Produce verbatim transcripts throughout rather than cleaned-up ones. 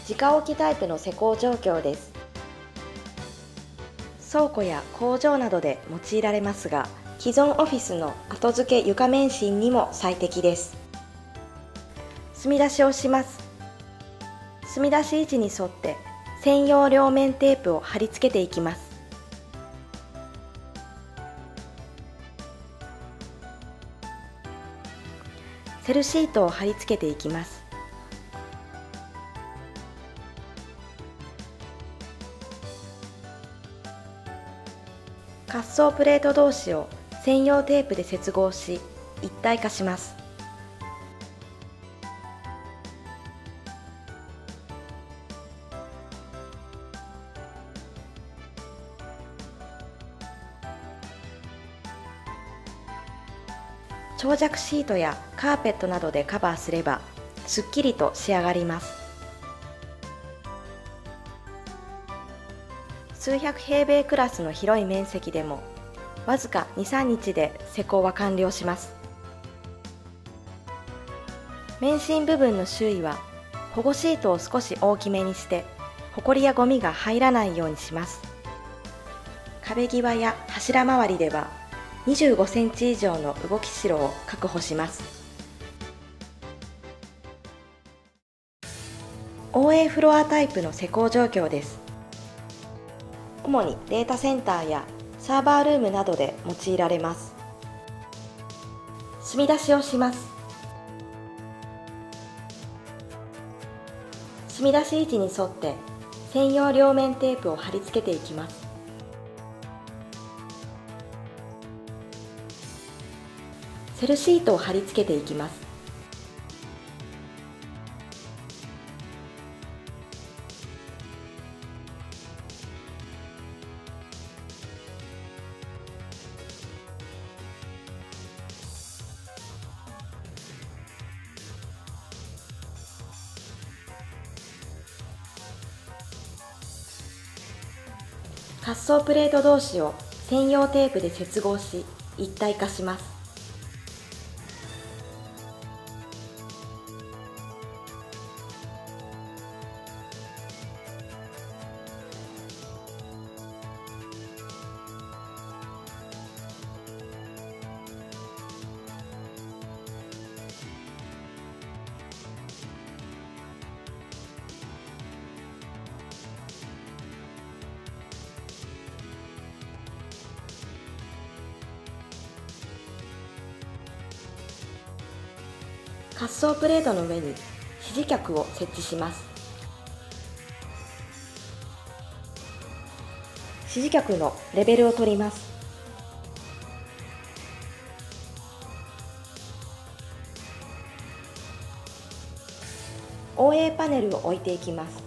直置きタイプの施工状況です。倉庫や工場などで用いられますが、既存オフィスの後付け床免震にも最適です。墨出しをします。墨出し位置に沿って専用両面テープを貼り付けていきます。セルシートを貼り付けていきます。滑走プレート同士を専用テープで接合し一体化します。長尺シートやカーペットなどでカバーすればすっきりと仕上がります。数百平米クラスの広い面積でもわずかに、さんにちで施工は完了します。免震部分の周囲は保護シートを少し大きめにしてホコリやゴミが入らないようにします。壁際や柱周りではにじゅうごセンチ以上の動きしろを確保します。 オーエー フロアタイプの施工状況です。主にデータセンターやサーバールームなどで用いられます。墨出しをします。墨出し位置に沿って専用両面テープを貼り付けていきます。セルシートを貼り付けていきます。滑走プレート同士を専用テープで接合し一体化します。滑走プレートの上に支持脚を設置します。支持脚のレベルを取ります。オーエー パネルを置いていきます。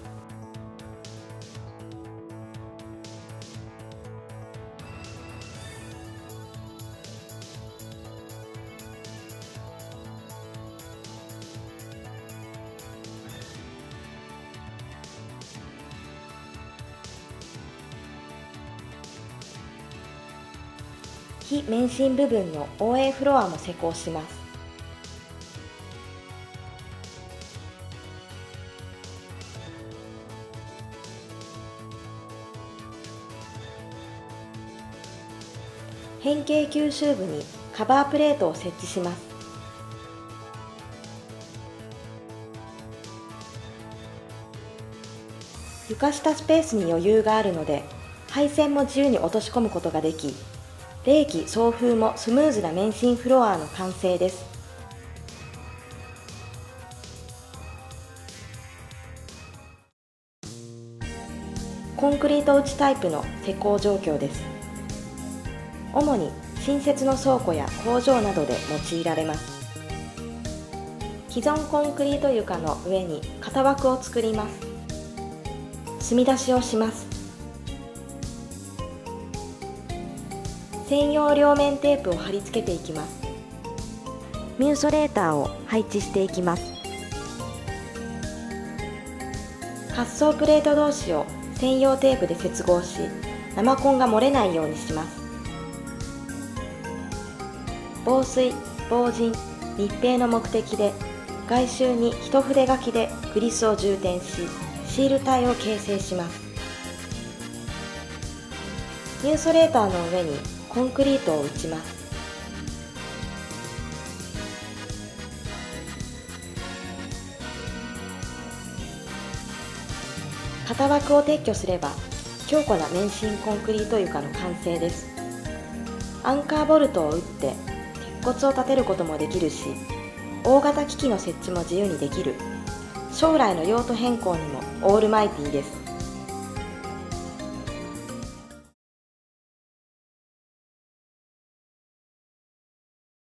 非免震部分の オーエー フロアも施工します。変形吸収部にカバープレートを設置します。床下スペースに余裕があるので配線も自由に落とし込むことができ、冷気送風もスムーズな免震フロアの完成です。コンクリート打ちタイプの施工状況です。主に新設の倉庫や工場などで用いられます。既存コンクリート床の上に型枠を作ります。墨出しをします。専用両面テープを貼り付けていきます。ミューソレーターを配置していきます。滑走プレート同士を専用テープで接合し、生コンが漏れないようにします。防水、防塵、密閉の目的で外周に一筆書きでグリスを充填し、 シール体を形成します。ニューソレーターの上にコンクリートを打ちます。型枠を撤去すれば強固な免震コンクリート床の完成です。アンカーボルトを打って鉄骨を立てることもできるし、大型機器の設置も自由にできる、将来の用途変更にもオールマイティーです。